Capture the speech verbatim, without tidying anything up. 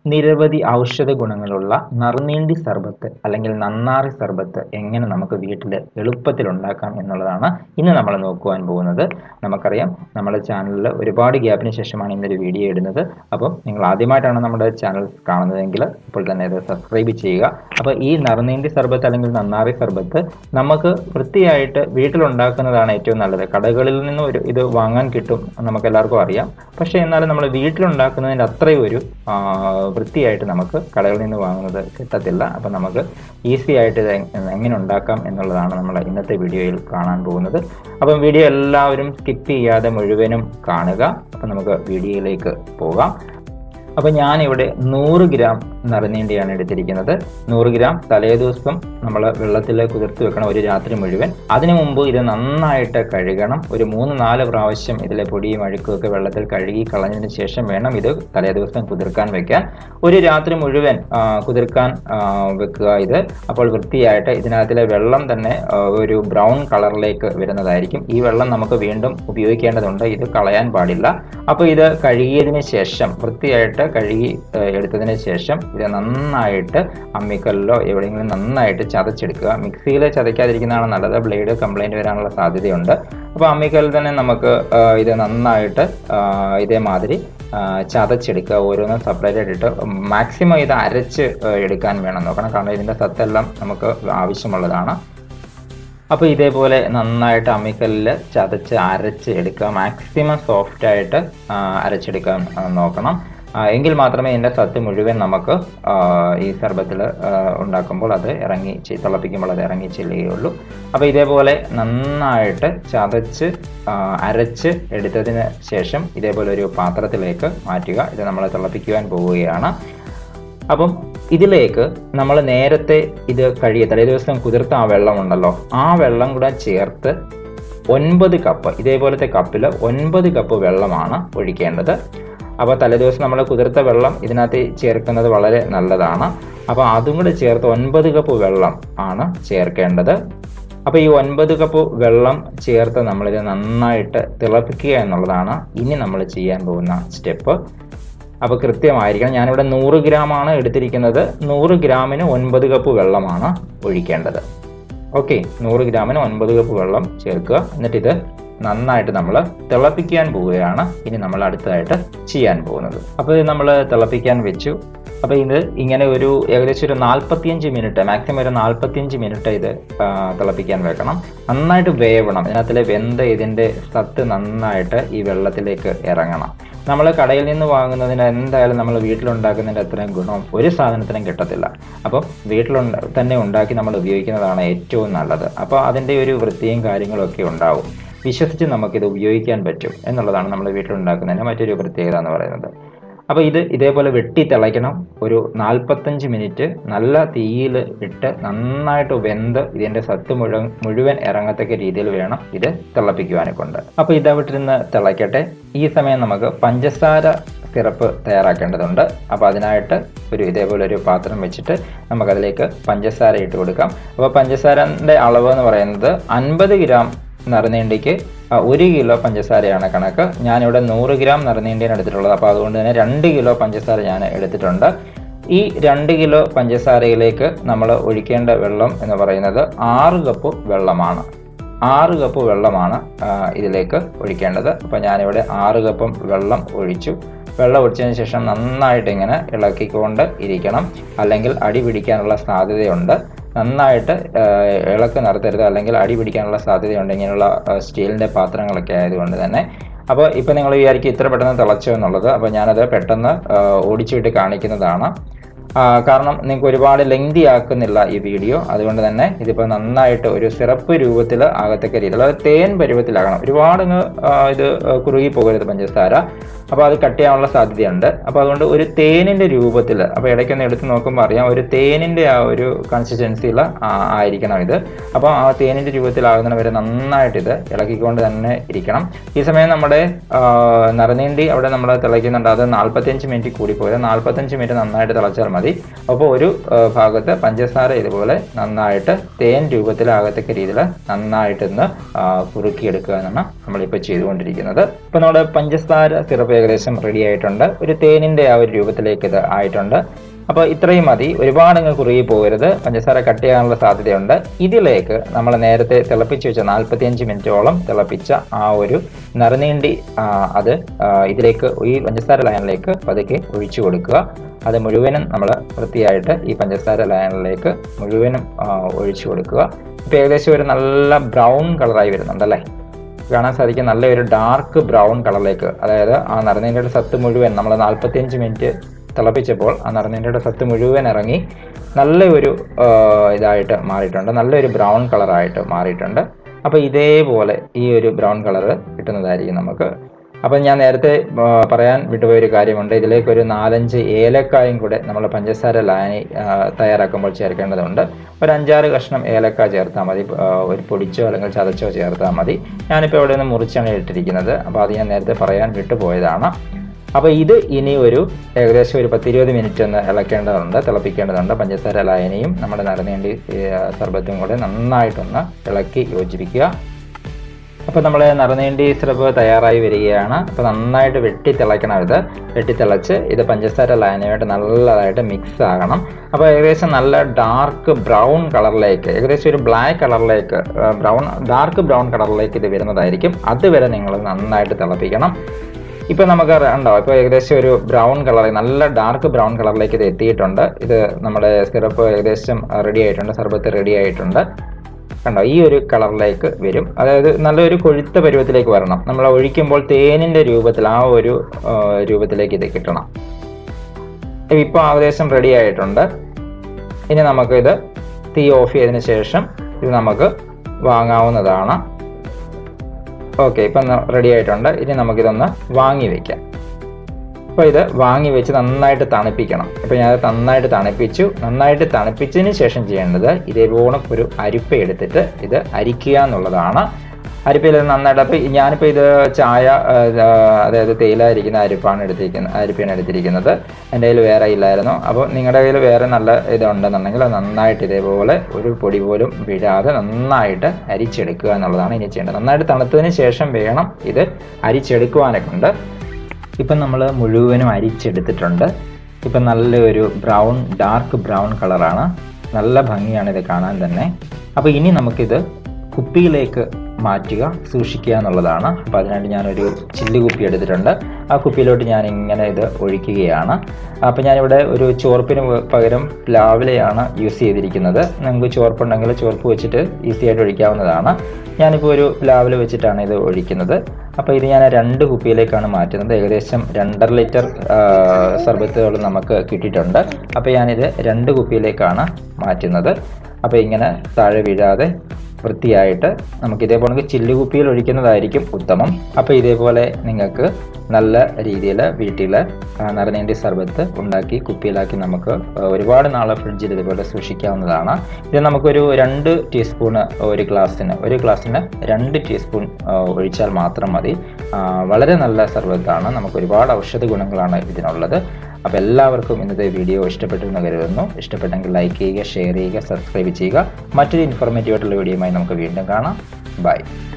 നിരവധി ഔഷധ ഗുണങ്ങളുള്ള നറുനീണ്ടി സർബത്ത് അല്ലെങ്കിൽ നന്നാറി സർബത്ത് എങ്ങനെ നമുക്ക് വീട്ടിൽ എളുപ്പത്തിൽ ഉണ്ടാക്കാം എന്നുള്ളതാണ് ഇന്ന് നമ്മൾ നോക്കുവാൻ പോകുന്നത്. നമുക്കറിയാം നമ്മുടെ ചാനലിൽ ഒരുപാട് ഗ്യാപ്പിന് ശേഷമാണ് ഇന്നൊരു വീഡിയോ ഇടുന്നത്. അപ്പോൾ നിങ്ങൾ ആദ്യമായിട്ടാണ് നമ്മുടെ ചാനൽ കാണുന്നതെങ്കിൽ ഇപ്പോൾ തന്നെ ഇത് സബ്സ്ക്രൈബ് ചെയ്യുക. അപ്പോൾ ഈ നറുനീണ്ടി സർബത്ത് അല്ലെങ്കിൽ നന്നാറി സർബത്ത് നമുക്ക് വൃത്തിയായിട്ട് വീട്ടിലുണ്ടാക്കുന്നതാണ് ഏറ്റവും നല്ലത്. കടകളിൽ നിന്ന് ഒരു ഇത് വാങ്ങാൻ കിട്ടും, നമുക്ക് എല്ലാവർക്കും അറിയാം. പക്ഷേ എന്നാലും നമ്മൾ വീട്ടിലുണ്ടാക്കുന്നതിൻ്റെ അത്രയും ഒരു വൃത്തിയായിട്ട് നമുക്ക് കടകളിൽ നിന്ന് വാങ്ങുന്നത് കിട്ടത്തില്ല. അപ്പം നമുക്ക് ഈസി ആയിട്ട് ഇത് എങ്ങനെ ഉണ്ടാക്കാം എന്നുള്ളതാണ് നമ്മൾ ഇന്നത്തെ വീഡിയോയിൽ കാണാൻ പോകുന്നത്. അപ്പം വീഡിയോ എല്ലാവരും സ്കിപ്പ് ചെയ്യാതെ മുഴുവനും കാണുക. അപ്പം നമുക്ക് വീഡിയോയിലേക്ക് പോകാം. അപ്പം ഞാനിവിടെ നൂറ് ഗ്രാം നറുനീണ്ടിയാണ് എടുത്തിരിക്കുന്നത്. നൂറ് ഗ്രാം തലേദിവസം നമ്മൾ വെള്ളത്തിൽ കുതിർത്ത് വെക്കണം ഒരു രാത്രി മുഴുവൻ. അതിനു മുമ്പ് ഇത് നന്നായിട്ട് കഴുകണം. ഒരു മൂന്ന് നാല് പ്രാവശ്യം ഇതിലെ പൊടിയും അഴുക്കുമൊക്കെ വെള്ളത്തിൽ കഴുകി കളഞ്ഞതിന് ശേഷം വേണം ഇത് തലേദിവസം കുതിർക്കാൻ വെക്കാൻ. ഒരു രാത്രി മുഴുവൻ കുതിർക്കാൻ വെക്കുക ഇത്. അപ്പോൾ വൃത്തിയായിട്ട് ഇതിനകത്തിലെ വെള്ളം തന്നെ ഒരു ബ്രൗൺ കളറിലേക്ക് വരുന്നതായിരിക്കും. ഈ വെള്ളം നമുക്ക് വീണ്ടും ഉപയോഗിക്കേണ്ടതുണ്ട്, ഇത് കളയാൻ പാടില്ല. അപ്പോൾ ഇത് കഴുകിയതിന് ശേഷം വൃത്തിയായിട്ട് കഴുകി എടുത്തതിന് ശേഷം ഇത് നന്നായിട്ട് അമ്മിക്കല്ലോ എവിടെയെങ്കിലും നന്നായിട്ട് ചതച്ചെടുക്കുക. മിക്സിയിൽ ചതയ്ക്കാതിരിക്കുന്നതാണ് നല്ലത്, ബ്ലേഡ് കംപ്ലൈൻറ്റ് വരാനുള്ള സാധ്യതയുണ്ട്. അപ്പോൾ അമ്മിക്കല്ലിൽ തന്നെ നമുക്ക് ഇത് നന്നായിട്ട് ഇതേമാതിരി ചതച്ചെടുക്കുക. ഓരോന്നും സെപ്പറേറ്റ് ആയിട്ട് മാക്സിമം ഇത് അരച്ച് എടുക്കാൻ വേണം നോക്കണം, കാരണം ഇതിൻ്റെ സത്തെല്ലാം നമുക്ക് ആവശ്യമുള്ളതാണ്. അപ്പോൾ ഇതേപോലെ നന്നായിട്ട് അമ്മിക്കല്ലിൽ ചതച്ച് അരച്ച് എടുക്കുക. മാക്സിമം സോഫ്റ്റായിട്ട് അരച്ചെടുക്കാൻ നോക്കണം. എങ്കിൽ മാത്രമേ ഇതിൻ്റെ സത്ത് മുഴുവൻ നമുക്ക് ഈ സർബത്തിൽ ഉണ്ടാക്കുമ്പോൾ അത് ഇറങ്ങി തിളപ്പിക്കുമ്പോൾ അത് ഇറങ്ങി ചെല്ലുകയുള്ളൂ. അപ്പോൾ ഇതേപോലെ നന്നായിട്ട് ചതച്ച് അരച്ച് എടുത്തതിന് ശേഷം ഇതേപോലെ ഒരു പാത്രത്തിലേക്ക് മാറ്റുക. ഇത് നമ്മൾ തിളപ്പിക്കുവാൻ പോവുകയാണ്. അപ്പം ഇതിലേക്ക് നമ്മൾ നേരത്തെ ഇത് കഴിയ തലേ ദിവസം കുതിർത്ത ആ വെള്ളമുണ്ടല്ലോ, ആ വെള്ളം കൂടെ ചേർത്ത് ഒൻപത് കപ്പ് ഇതേപോലത്തെ കപ്പിൽ ഒൻപത് കപ്പ് വെള്ളമാണ് ഒഴിക്കേണ്ടത്. അപ്പോൾ തലേദിവസം നമ്മൾ കുതിർത്ത വെള്ളം ഇതിനകത്ത് ചേർക്കുന്നത് വളരെ നല്ലതാണ്. അപ്പോൾ അതും കൂടെ ചേർത്ത് ഒൻപത് കപ്പ് വെള്ളം ആണ് ചേർക്കേണ്ടത്. അപ്പോൾ ഈ ഒൻപത് കപ്പ് വെള്ളം ചേർത്ത് നമ്മളിത് നന്നായിട്ട് തിളപ്പിക്കുക എന്നുള്ളതാണ് ഇനി നമ്മൾ ചെയ്യാൻ പോകുന്ന സ്റ്റെപ്പ്. അപ്പോൾ കൃത്യമായിരിക്കണം. ഞാനിവിടെ നൂറ് ഗ്രാമാണ് എടുത്തിരിക്കുന്നത്. നൂറ് ഗ്രാമിന് ഒൻപത് കപ്പ് വെള്ളമാണ് ഒഴിക്കേണ്ടത്. ഓക്കെ, നൂറ് ഗ്രാമിന് ഒൻപത് കപ്പ് വെള്ളം ചേർക്കുക. എന്നിട്ടിത് നന്നായിട്ട് നമ്മൾ തിളപ്പിക്കാൻ പോവുകയാണ് ഇനി നമ്മൾ അടുത്തതായിട്ട് ചെയ്യാൻ പോകുന്നത്. അപ്പോൾ ഇത് നമ്മൾ തിളപ്പിക്കാൻ വെച്ചു. അപ്പോൾ ഇത് ഇങ്ങനെ ഒരു ഏകദേശം ഒരു നാൽപ്പത്തിയഞ്ച് മിനിറ്റ് മാക്സിമം ഒരു നാൽപ്പത്തിയഞ്ച് മിനിറ്റ് ഇത് തിളപ്പിക്കാൻ വെക്കണം. നന്നായിട്ട് വേവണം. ഇതിനകത്തിലെ വെന്ത ഇതിൻ്റെ സത്ത് നന്നായിട്ട് ഈ വെള്ളത്തിലേക്ക് ഇറങ്ങണം. നമ്മൾ കടയിൽ നിന്ന് വാങ്ങുന്നതിന് എന്തായാലും നമ്മൾ വീട്ടിലുണ്ടാക്കുന്നതിൻ്റെ അത്രയും ഗുണം ഒരു സാധനത്തിനും കിട്ടത്തില്ല. അപ്പം വീട്ടിലുണ്ട തന്നെ ഉണ്ടാക്കി നമ്മൾ ഉപയോഗിക്കുന്നതാണ് ഏറ്റവും നല്ലത്. അപ്പോൾ അതിൻ്റെ ഒരു വൃത്തിയും കാര്യങ്ങളൊക്കെ ഉണ്ടാവും. വിശ്വസിച്ച് നമുക്കിത് ഉപയോഗിക്കാൻ പറ്റും എന്നുള്ളതാണ് നമ്മൾ വീട്ടിലുണ്ടാക്കുന്നതിന് മറ്റൊരു പ്രത്യേകത എന്ന് പറയുന്നത്. അപ്പോൾ ഇത് ഇതേപോലെ വെട്ടി തിളയ്ക്കണം. ഒരു നാൽപ്പത്തഞ്ച് മിനിറ്റ് നല്ല തീയിൽ ഇട്ട് നന്നായിട്ട് വെന്ത് ഇതിൻ്റെ സത്ത് മുഴുവൻ മുഴുവൻ ഇറങ്ങത്തക്ക രീതിയിൽ വേണം ഇത് തിളപ്പിക്കുവാനെ കൊണ്ട്. അപ്പോൾ ഇതവിട്ടിരുന്ന് തിളയ്ക്കട്ടെ. ഈ സമയം നമുക്ക് പഞ്ചസാര സിറപ്പ് തയ്യാറാക്കേണ്ടതുണ്ട്. അപ്പോൾ അതിനായിട്ട് ഒരു ഇതേപോലെ ഒരു പാത്രം വെച്ചിട്ട് നമുക്കതിലേക്ക് പഞ്ചസാര ഇട്ട് കൊടുക്കാം. അപ്പോൾ പഞ്ചസാരൻ്റെ അളവ് എന്ന് പറയുന്നത് അൻപത് ഗ്രാം നറുനീണ്ടിക്ക് ഒരു കിലോ പഞ്ചസാരയാണ് കണക്ക്. ഞാനിവിടെ നൂറ് ഗ്രാം നറുനീണ്ടിയാണ് എടുത്തിട്ടുള്ളത്. അപ്പോൾ അതുകൊണ്ട് തന്നെ രണ്ട് കിലോ പഞ്ചസാര ഞാൻ എടുത്തിട്ടുണ്ട്. ഈ രണ്ട് കിലോ പഞ്ചസാരയിലേക്ക് നമ്മൾ ഒഴിക്കേണ്ട വെള്ളം എന്ന് പറയുന്നത് ആറ് കപ്പ് വെള്ളമാണ്. ആറ് കപ്പ് വെള്ളമാണ് ഇതിലേക്ക് ഒഴിക്കേണ്ടത്. അപ്പോൾ ഞാനിവിടെ ആറ് കപ്പും വെള്ളം ഒഴിച്ചു. വെള്ളം ഒഴിച്ചതിന് ശേഷം നന്നായിട്ട് ഇങ്ങനെ ഇളക്കിക്കൊണ്ട് ഇരിക്കണം, അല്ലെങ്കിൽ അടി പിടിക്കാനുള്ള സാധ്യതയുണ്ട്. നന്നായിട്ട് ഇളക്ക് നടത്തരുത്, അല്ലെങ്കിൽ അടി പിടിക്കാനുള്ള സാധ്യതയുണ്ട് ഇങ്ങനെയുള്ള സ്റ്റീലിൻ്റെ പാത്രങ്ങളൊക്കെ ആയതുകൊണ്ട് തന്നെ. അപ്പോൾ ഇപ്പോൾ നിങ്ങൾ വിചാരിക്കും ഇത്ര പെട്ടെന്ന് തിളച്ചോ എന്നുള്ളത്. അപ്പോൾ ഞാനത് പെട്ടെന്ന് ഓടിച്ചിട്ട് കാണിക്കുന്നതാണ്. കാരണം നിങ്ങൾക്ക് ഒരുപാട് ലെങ്തി ആക്കുന്നില്ല ഈ വീഡിയോ. അതുകൊണ്ട് തന്നെ ഇതിപ്പോൾ നന്നായിട്ട് ഒരു സിറപ്പ് രൂപത്തിൽ ആകത്തക്ക രീതിയിൽ, അത് തേൻ പരുവത്തിലാകണം. ഒരുപാട് ഇത് കുറുകി പോകരുത് പഞ്ചസാര, അപ്പോൾ അത് കട്ട് ചെയ്യാനുള്ള സാധ്യതയുണ്ട്. അപ്പോൾ അതുകൊണ്ട് ഒരു തേനിൻ്റെ രൂപത്തിൽ, അപ്പോൾ ഇടയ്ക്കൊന്ന് എടുത്ത് നോക്കുമ്പോൾ അറിയാം ഒരു തേനിൻ്റെ ആ ഒരു കൺസിസ്റ്റൻസിയിൽ ആയിരിക്കണം ഇത്. അപ്പോൾ ആ തേനിൻ്റെ രൂപത്തിലാകുന്നതിന് വരെ നന്നായിട്ട് ഇത് ഇളക്കിക്കൊണ്ട് തന്നെ ഇരിക്കണം. ഈ സമയം നമ്മുടെ നറുനീണ്ടി അവിടെ നമ്മൾ തിളയ്ക്കുന്നുണ്ട്. അത് നാൽപ്പത്തഞ്ച് മിനിറ്റ് കൂടി പോയത് നാൽപ്പത്തഞ്ച് മിനിറ്റ് നന്നായിട്ട് തിളച്ചാൽ മതി. അപ്പോൾ ഒരു ഭാഗത്ത് പഞ്ചസാര ഇതുപോലെ നന്നായിട്ട് തേൻ രൂപത്തിലാകത്തക്ക രീതിയിൽ നന്നായിട്ടൊന്ന് കുറുക്കിയെടുക്കുക എന്നാണ് നമ്മളിപ്പോൾ ചെയ്തുകൊണ്ടിരിക്കുന്നത്. ഇപ്പോൾ നമ്മുടെ പഞ്ചസാര സിറപ്പ് ഏകദേശം റെഡി ആയിട്ടുണ്ട്. ഒരു തേനിൻ്റെ ആ ഒരു രൂപത്തിലേക്ക് ഇത് ആയിട്ടുണ്ട്. അപ്പോൾ ഇത്രയും മതി, ഒരുപാട് അങ്ങ് കുറുകി പോകരുത്, പഞ്ചസാര കട്ട് ചെയ്യാനുള്ള സാധ്യതയുണ്ട്. ഇതിലേക്ക് നമ്മൾ നേരത്തെ തിളപ്പിച്ച് വെച്ച നാൽപ്പത്തിയഞ്ച് മിനിറ്റോളം തിളപ്പിച്ച ആ ഒരു നറുനീണ്ടി അത് ഇതിലേക്ക് ഈ പഞ്ചസാര ലയനിലേക്ക് പതുക്കെ ഒഴിച്ചു കൊടുക്കുക. അത് മുഴുവനും നമ്മൾ വൃത്തിയായിട്ട് ഈ പഞ്ചസാര ലയനിലേക്ക് മുഴുവനും ഒഴിച്ചു കൊടുക്കുക. ഇപ്പോൾ ഏകദേശം ഒരു നല്ല ബ്രൗൺ കളറായി വരുന്നുണ്ടല്ലേ, കാണാൻ സാധിക്കും. നല്ലൊരു ഡാർക്ക് ബ്രൗൺ കളറിലേക്ക്, അതായത് ആ നറുനീണ്ടിയുടെ സത്ത് മുഴുവൻ നമ്മൾ നാൽപ്പത്തിയഞ്ച് മിനിറ്റ് തിളപ്പിച്ചപ്പോൾ ആ നറുനീണ്ടിയുടെ സത്ത് മുഴുവൻ ഇറങ്ങി നല്ലൊരു ഇതായിട്ട് മാറിയിട്ടുണ്ട്, നല്ലൊരു ബ്രൗൺ കളറായിട്ട് മാറിയിട്ടുണ്ട്. അപ്പോൾ ഇതേപോലെ ഈ ഒരു ബ്രൗൺ കളറ് കിട്ടുന്നതായിരിക്കും നമുക്ക്. അപ്പം ഞാൻ നേരത്തെ പറയാൻ വിട്ടുപോയൊരു കാര്യമുണ്ട്, ഇതിലേക്കൊരു നാലഞ്ച് ഏലക്കായും കൂടെ നമ്മൾ പഞ്ചസാര ലായനി തയ്യാറാക്കുമ്പോൾ ചേർക്കേണ്ടതുണ്ട്. ഒരു അഞ്ചാറ് കഷ്ണം ഏലക്ക ചേർത്താൽ മതി, ഒരു പൊടിച്ചോ അല്ലെങ്കിൽ ചതച്ചോ ചേർത്താൽ മതി. ഞാനിപ്പോൾ ഇവിടെ നിന്ന് മുറിച്ചാണ് ഇട്ടിരിക്കുന്നത്, അപ്പോൾ അത് ഞാൻ നേരത്തെ പറയാൻ വിട്ടുപോയതാണ്. അപ്പോൾ ഇത് ഇനി ഒരു ഏകദേശം ഒരു പത്തിരുപത് മിനിറ്റ് ഒന്ന് ഇളക്കേണ്ടതുണ്ട്, തിളപ്പിക്കേണ്ടതുണ്ട്. പഞ്ചസാര ലായനിയും നമ്മുടെ നറുനീണ്ടി സർബത്തും കൂടെ നന്നായിട്ടൊന്ന് ഇളക്കി യോജിപ്പിക്കുക. അപ്പോൾ നമ്മൾ നറുനീണ്ടി സിറപ്പ് തയ്യാറായി വരികയാണ്. അപ്പോൾ നന്നായിട്ട് വെട്ടി തിളയ്ക്കണം, ഇത് വെട്ടി തിളച്ച് ഇത് പഞ്ചസാര ലായനിയായിട്ട് നല്ലതായിട്ട് മിക്സ് ആകണം. അപ്പോൾ ഏകദേശം നല്ല ഡാർക്ക് ബ്രൗൺ കളറിലേക്ക്, ഏകദേശം ഒരു ബ്ലാക്ക് കളറിലേക്ക്, ബ്രൗൺ ഡാർക്ക് ബ്രൗൺ കളറിലേക്ക് ഇത് വരുന്നതായിരിക്കും. അതുവരെ നിങ്ങൾ നന്നായിട്ട് തിളപ്പിക്കണം. ഇപ്പോൾ നമുക്ക് ഉണ്ടോ, ഇപ്പോൾ ഏകദേശം ഒരു ബ്രൗൺ കളർ, നല്ല ഡാർക്ക് ബ്രൗൺ കളറിലേക്ക് ഇത് എത്തിയിട്ടുണ്ട്. ഇത് നമ്മുടെ സിറപ്പ് ഏകദേശം റെഡി ആയിട്ടുണ്ട്, സർബത്ത് റെഡി ആയിട്ടുണ്ട്. കണ്ടോ, ഈ ഒരു കളറിലേക്ക് വരും, അതായത് നല്ലൊരു കൊഴുത്ത പരുവത്തിലേക്ക് വരണം. നമ്മൾ ഒഴിക്കുമ്പോൾ തേനിൻ്റെ രൂപത്തിൽ ആ ഒരു രൂപത്തിലേക്ക് ഇത് കിട്ടണം. ഇപ്പോൾ ഏകദേശം റെഡി ആയിട്ടുണ്ട്. ഇനി നമുക്കിത് തീ ഓഫ് ചെയ്തതിന് ശേഷം ഇത് നമുക്ക് വാങ്ങാവുന്നതാണ്. ഓക്കെ, ഇപ്പം റെഡി ആയിട്ടുണ്ട്. ഇനി നമുക്കിതൊന്ന് വാങ്ങി വയ്ക്കാം. അപ്പോൾ ഇത് വാങ്ങി വെച്ച് നന്നായിട്ട് തണുപ്പിക്കണം. ഇപ്പോൾ ഞാൻ നന്നായിട്ട് തണുപ്പിച്ചു. നന്നായിട്ട് തണുപ്പിച്ചതിന് ശേഷം ചെയ്യേണ്ടത് ഇതേപോലെ ഒരു അരിപ്പ എടുത്തിട്ട് ഇത് അരിക്കുക എന്നുള്ളതാണ്. അരിപ്പയിൽ നന്നായിട്ട്, അപ്പോൾ ഞാനിപ്പോൾ ഇത് ചായ അതായത് തേയില അരിക്കുന്ന അരിപ്പാണ് എടുത്തിരിക്കുന്നത്, അരിപ്പയാണ് എടുത്തിരിക്കുന്നത്. എൻ്റെ കയ്യിൽ വേറെ ഇല്ലായിരുന്നു. അപ്പോൾ നിങ്ങളുടെ കയ്യിൽ വേറെ നല്ല ഇതുണ്ടെന്നുണ്ടെങ്കിൽ അത് നന്നായിട്ട് ഇതേപോലെ ഒരു പൊടി പോലും വീഴാതെ നന്നായിട്ട് അരിച്ചെടുക്കുക എന്നുള്ളതാണ് ഇനി ചെയ്യേണ്ടത്. നന്നായിട്ട് തണുത്തതിന് ശേഷം വേണം ഇത് അരിച്ചെടുക്കുവാനൊക്കെ ഉണ്ട്. ഇപ്പം നമ്മൾ മുഴുവനും അരിച്ചെടുത്തിട്ടുണ്ട്. ഇപ്പം നല്ലൊരു ബ്രൗൺ ഡാർക്ക് ബ്രൗൺ കളറാണ്, നല്ല ഭംഗിയാണ് ഇത് കാണാൻ തന്നെ. അപ്പോൾ ഇനി നമുക്കിത് കുപ്പിയിലേക്ക് മാറ്റുക, സൂക്ഷിക്കുക എന്നുള്ളതാണ്. അപ്പോൾ അതിനായിട്ട് ഞാനൊരു ചില്ല് കുപ്പി എടുത്തിട്ടുണ്ട്. ആ കുപ്പിയിലോട്ട് ഞാൻ ഇങ്ങനെ ഇത് ഒഴിക്കുകയാണ്. അപ്പോൾ ഞാനിവിടെ ഒരു ചോർപ്പിന് പകരം പ്ലാവിലയാണ് യൂസ് ചെയ്തിരിക്കുന്നത്. നിങ്ങൾക്ക് ചോർപ്പുണ്ടെങ്കിൽ ചോർപ്പ് വെച്ചിട്ട് ഈസി ആയിട്ട് ഒഴിക്കാവുന്നതാണ്. ഞാനിപ്പോൾ ഒരു പ്ലാവില വെച്ചിട്ടാണ് ഇത് ഒഴിക്കുന്നത്. അപ്പോൾ ഇത് ഞാൻ രണ്ട് കുപ്പിയിലേക്കാണ് മാറ്റുന്നത്. ഏകദേശം രണ്ടര ലിറ്റർ സർബത്തുകൾ നമുക്ക് കിട്ടിയിട്ടുണ്ട്. അപ്പോൾ ഞാനിത് രണ്ട് കുപ്പിയിലേക്കാണ് മാറ്റുന്നത്. അപ്പോൾ ഇങ്ങനെ താഴെ വീഴാതെ വൃത്തിയായിട്ട് നമുക്ക് ഇതേപോലെ ചില്ലുകുപ്പിയിൽ ഒഴിക്കുന്നതായിരിക്കും ഉത്തമം. അപ്പോൾ ഇതേപോലെ നിങ്ങൾക്ക് നല്ല രീതിയിൽ വീട്ടിൽ നറുനീണ്ടി സർബത്ത് ഉണ്ടാക്കി കുപ്പിയിലാക്കി നമുക്ക് ഒരുപാട് നാൾ ഫ്രിഡ്ജിൽ ഇതുപോലെ സൂക്ഷിക്കാവുന്നതാണ്. ഇത് നമുക്കൊരു രണ്ട് ടീസ്പൂണ് ഒരു ഗ്ലാസ്സിന് ഒരു ഗ്ലാസ്സിന് രണ്ട് ടീസ്പൂൺ ഒഴിച്ചാൽ മാത്രം മതി. വളരെ നല്ല സർബത്താണ്, നമുക്ക് ഒരുപാട് ഔഷധ ഗുണങ്ങളാണ് ഇതിനുള്ളത്. അപ്പോൾ എല്ലാവർക്കും ഇന്നത്തെ വീഡിയോ ഇഷ്ടപ്പെട്ടു എന്ന് കരുതുന്നു. ഇഷ്ടപ്പെട്ടെങ്കിൽ ലൈക്ക് ചെയ്യുക, ഷെയർ ചെയ്യുക, സബ്സ്ക്രൈബ് ചെയ്യുക. മറ്റൊരു ഇൻഫോർമേറ്റീവ് ആയിട്ടുള്ള വീഡിയോയുമായി നമുക്ക് വീണ്ടും കാണാം. ബൈ.